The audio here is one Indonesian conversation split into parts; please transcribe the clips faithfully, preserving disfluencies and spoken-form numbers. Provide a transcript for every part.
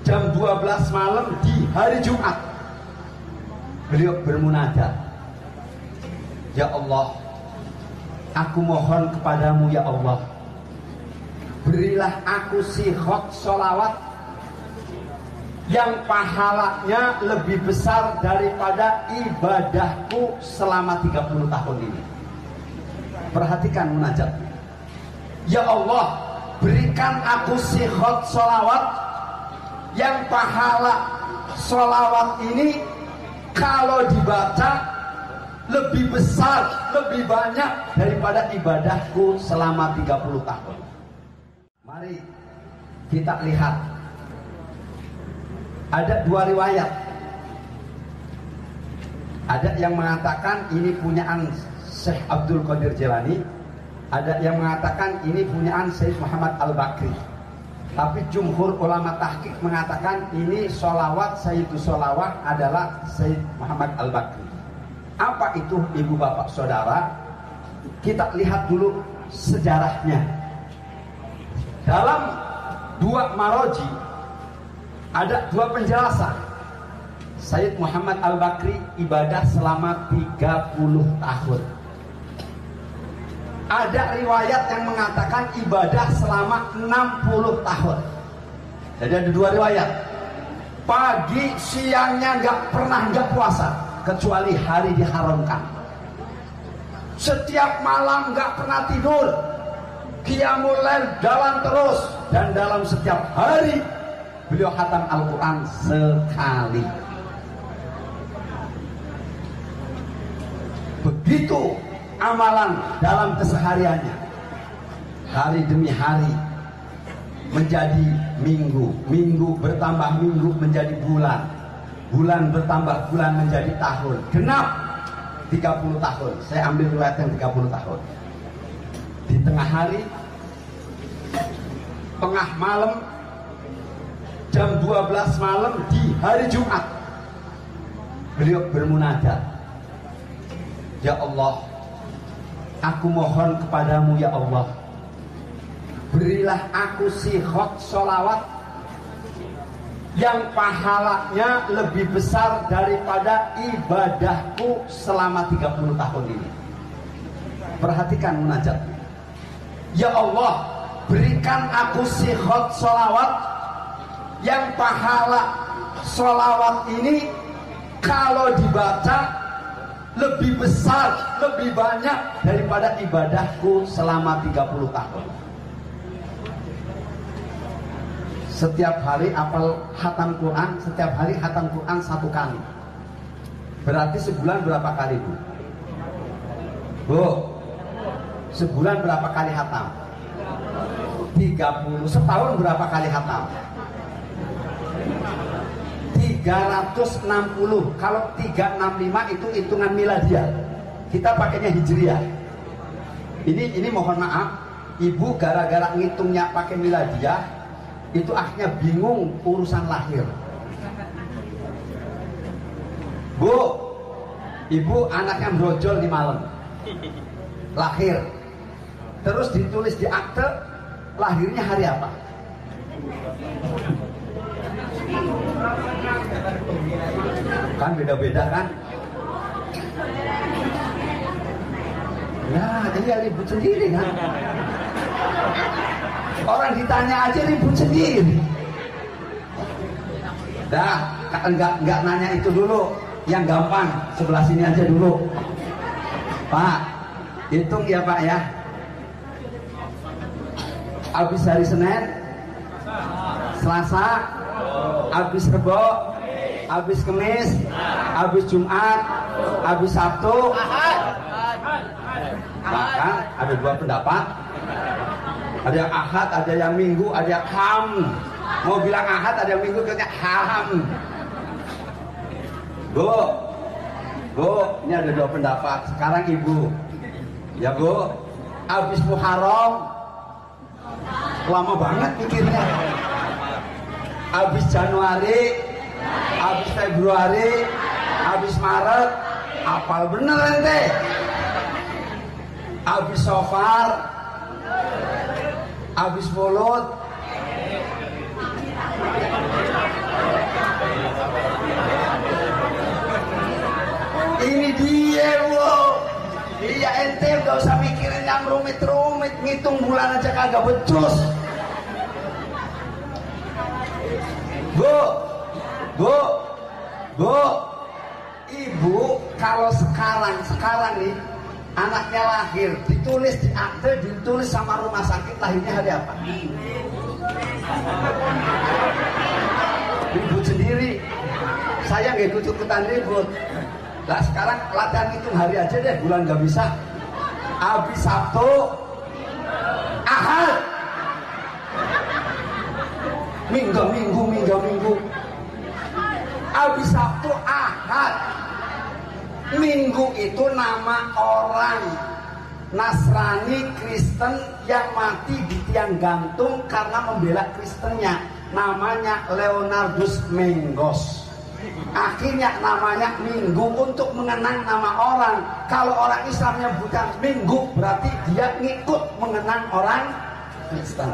jam dua belas malam di hari Jumat. Beliau bermunajat, ya Allah, aku mohon kepadamu ya Allah, berilah aku sikhot sholawat yang pahalanya lebih besar daripada ibadahku selama tiga puluh tahun ini. Perhatikan munajat. Ya Allah, berikan aku sikhot sholawat yang pahala sholawat ini kalau dibaca lebih besar, lebih banyak daripada ibadahku selama tiga puluh tahun. Mari kita lihat. Ada dua riwayat. Ada yang mengatakan ini punyaan Syekh Abdul Qadir Jilani, ada yang mengatakan ini punyaan Syekh Muhammad Al-Bakri. Tapi jumhur ulama tahqiq mengatakan ini sholawat Sayyidus Sholawat adalah Syekh Muhammad Al-Bakri. Apa itu ibu bapak saudara? Kita lihat dulu sejarahnya. Dalam dua maroji ada dua penjelasan. Sayyid Muhammad Al-Bakri ibadah selama tiga puluh tahun. Ada riwayat yang mengatakan ibadah selama enam puluh tahun. Jadi ada dua riwayat. Pagi siangnya nggak pernah nggak puasa kecuali hari diharamkan. Setiap malam nggak pernah tidur. Qiyamul lail jalan terus, dan dalam setiap hari beliau khatam Al-Quran sekali. Begitu amalan dalam kesehariannya. Hari demi hari menjadi minggu, minggu bertambah minggu menjadi bulan, bulan bertambah bulan menjadi tahun. Genap tiga puluh tahun. Saya ambil riwayat yang tiga puluh tahun. Di tengah hari, tengah malam, jam dua belas malam di hari Jumat, beliau bermunajat, ya Allah, aku mohon kepadamu ya Allah, berilah aku sikhot sholawat yang pahalanya lebih besar daripada ibadahku selama tiga puluh tahun ini. Perhatikan munajat. Ya Allah, berikan aku sikhot sholawat yang pahala sholawat ini kalau dibaca lebih besar, lebih banyak daripada ibadahku selama tiga puluh tahun. Setiap hari apal khatam Quran, setiap hari khatam Quran satu kali. Berarti sebulan berapa kali, Bu? Bu, sebulan berapa kali khatam? tiga puluh. Setahun berapa kali khatam? tiga ratus enam puluh. Kalau tiga ratus enam puluh lima itu hitungan miladiah. Kita pakainya hijriah. Ini ini mohon maaf, Ibu gara-gara ngitungnya pakai miladiah, itu akhirnya bingung urusan lahir. Bu, Ibu anaknya brojol di malam, lahir. Terus ditulis di akte, lahirnya hari apa? Kan beda-beda kan? Nah, iya ribut sendiri kan? Orang ditanya aja ribut sendiri. Dah, enggak enggak nanya itu dulu, yang gampang sebelah sini aja dulu. Pak, hitung ya Pak ya. Habis hari Senin, Selasa, habis Rebo, habis Kamis, habis Jumat, habis Sabtu. Bahkan ada dua pendapat. Ada yang Ahad, ada yang Minggu, ada yang Ham. Mau bilang Ahad, ada yang Minggu, katanya Ham. Bu, Bu, ini ada dua pendapat. Sekarang Ibu, ya Bu, habis Muharram, lama banget pikirnya. Habis Januari, habis Februari, habis Maret, apal bener ente. Habis Safar, habis Mulut, Ini dia, wow. Iya, ente gak usah mikirin yang rumit-rumit, ngitung bulan aja kagak becus. Bu, bu, bu, ibu kalau sekarang sekarang nih anaknya lahir, ditulis di akte, ditulis sama rumah sakit lahirnya hari apa? Ribut sendiri. Saya nggak ikut-ikutan ribut. Nah sekarang latihan hitung hari aja deh, bulan nggak bisa. Habis Sabtu, Ahad, Minggu, Minggu, Minggu, Minggu. Habis Sabtu, Ahad. Minggu itu nama orang Nasrani Kristen yang mati di tiang gantung karena membela Kristennya. Namanya Leonardus Mengos. Akhirnya namanya Minggu untuk mengenang nama orang. Kalau orang Islamnya bukan Minggu, berarti dia ngikut mengenang orang Kristen.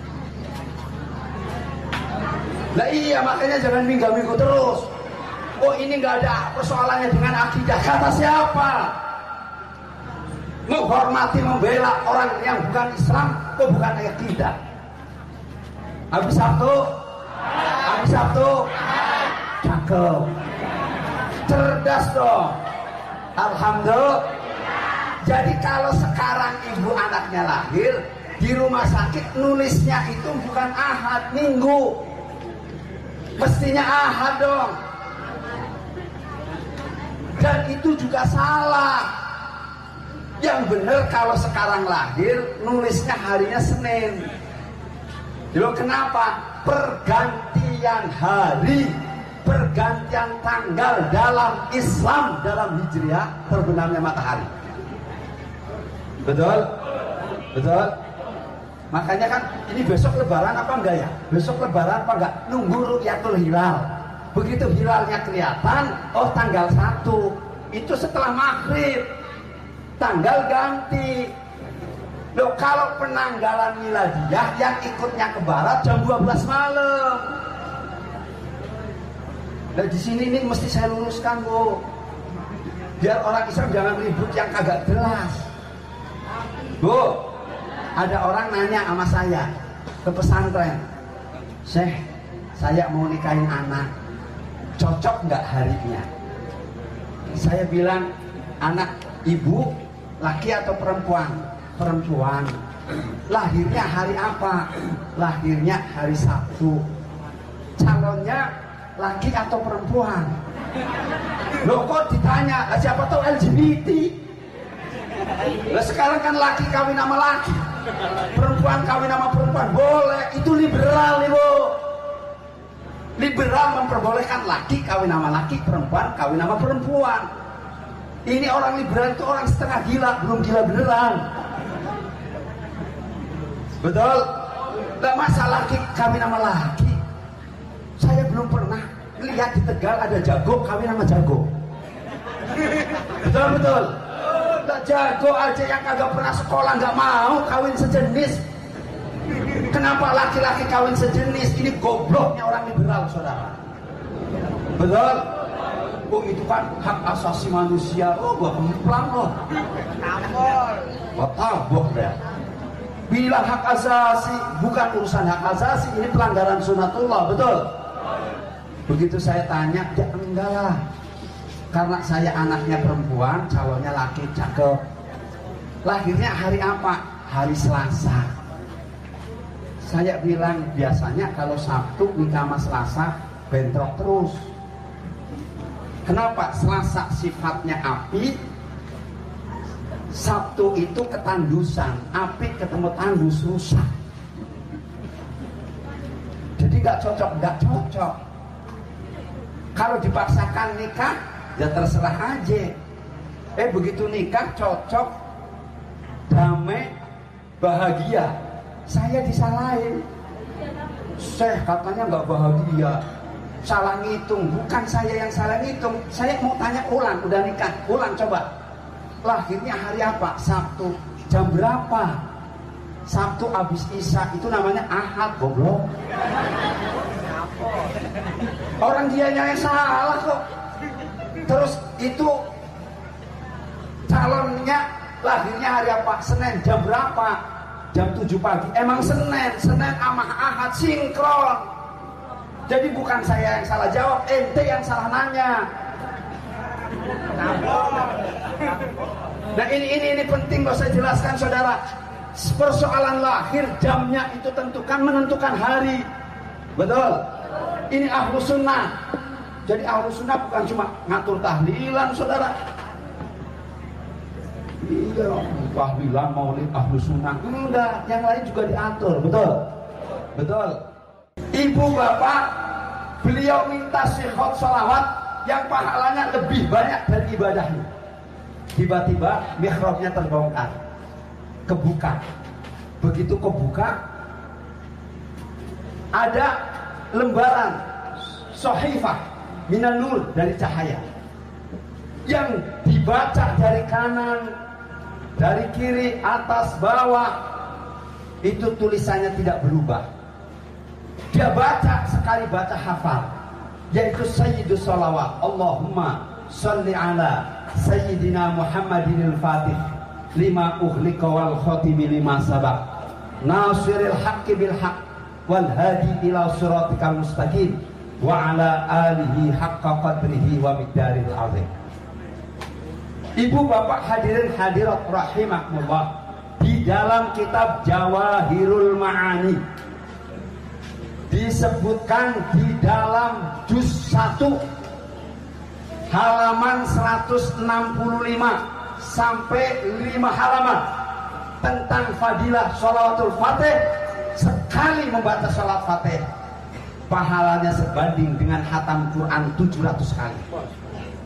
Nah iya, makanya jangan minggu-minggu terus. Oh ini nggak ada persoalannya dengan akidah. Kata siapa? Menghormati, membela orang yang bukan Islam, itu bukan akidah. Habis Sabtu, habis Sabtu, cakep, cerdas dong. Alhamdulillah. Jadi kalau sekarang ibu anaknya lahir di rumah sakit, nulisnya itu bukan Ahad, Minggu. Mestinya Ahad dong. Dan itu juga salah. Yang benar kalau sekarang lahir nulisnya harinya Senin. Loh kenapa? Pergantian hari, pergantian tanggal dalam Islam, dalam Hijriah terbenamnya matahari. Betul? Betul? Makanya kan ini besok lebaran apa enggak ya? Besok lebaran apa enggak? Nunggu ru'yatul hilal. Begitu hilalnya kelihatan, oh tanggal satu. Itu setelah maghrib. Tanggal ganti. Loh kalau penanggalan miladiyah yang ikutnya ke barat jam dua belas malam. Nah di sini ini mesti saya luruskan, Bu. Biar orang Islam jangan ribut yang kagak jelas. Bu, ada orang nanya sama saya ke pesantren, Syekh, saya mau nikahin anak, cocok nggak harinya? Saya bilang, anak ibu laki atau perempuan? Perempuan. Lahirnya hari apa? Lahirnya hari Sabtu. Calonnya laki atau perempuan? Loh kok ditanya? Siapa tahu L G B T? Lah sekarang kan laki kawin sama laki, perempuan kawin sama perempuan, boleh. Itu liberal nih, Bu. Liberal memperbolehkan laki kawin sama laki, perempuan kawin sama perempuan. Ini orang liberal itu orang setengah gila, belum gila beneran. Betul? Nah masa laki kawin sama laki? Saya belum pernah lihat di Tegal ada jago kawin sama jago. Betul betul. Nah, jago aja yang kagak pernah sekolah nggak mau kawin sejenis. Kenapa laki-laki kawin sejenis? Ini gobloknya orang liberal, saudara. Betul? Oh itu kan hak asasi manusia. Oh gua pemplang loh. Tabok. Gua tabok deh. Bilang hak asasi, bukan urusan hak asasi, ini pelanggaran sunatullah, betul? Begitu saya tanya, ya enggak lah. Karena saya anaknya perempuan, calonnya laki, cakep. Lahirnya hari apa? Hari Selasa. Saya bilang, biasanya kalau Sabtu nikah sama Selasa, bentrok terus. Kenapa? Selasa sifatnya api, Sabtu itu ketandusan, api ketemu tandus rusak. Jadi nggak cocok, nggak cocok. Kalau dipaksakan nikah, ya terserah aja. Eh begitu nikah cocok, damai, bahagia. Saya disalahin. Syekh katanya nggak bahagia, salah ngitung. Bukan saya yang salah ngitung. Saya mau tanya ulang, udah nikah, ulang coba. Lahirnya hari apa? Sabtu. Jam berapa? Sabtu abis Isya. Itu namanya Ahad, goblok. Orang dianya yang salah kok. Terus itu calonnya lahirnya hari apa? Senin. Jam berapa? Jam tujuh pagi. Emang Senin, Senin sama Ahad sinkron. Jadi bukan saya yang salah jawab, ente yang salah nanya. Nah ini ini ini penting kalau saya jelaskan saudara. Persoalan lahir jamnya itu tentukan menentukan hari. Betul. Ini ahlus sunnah. Jadi ahlus sunnah bukan cuma ngatur tahlilan saudara. Iya, tahlilan maulid ahlus sunnah. Enggak, yang lain juga diatur. Betul. Betul. Ibu bapak, beliau minta syikhot sholawat yang pahalanya lebih banyak dari ibadahnya. Tiba-tiba mihrabnya terbongkar, kebuka. Begitu kebuka, ada lembaran sohifah minan nur dari cahaya yang dibaca dari kanan, dari kiri, atas, bawah. Itu tulisannya tidak berubah. Dia baca, sekali baca hafal, yaitu Sayyidus Sholawat. Allahumma sholli ala Sayyidina Muhammadin al-Fatih lima ughliqa wal khatimi lima sabaq nasiril haqqi bil haqq wal hadi ila siratikal mustaqim wa ala alihi haqqa qadrihi wa miqdaril azim. Ibu bapak hadirin hadirat rahimakumullah, di dalam kitab Jawahirul Ma'ani disebutkan di dalam juz satu halaman seratus enam puluh lima sampai lima halaman tentang fadilah sholawatul fatih. Sekali membaca sholat fatih pahalanya sebanding dengan hatam Quran tujuh ratus kali.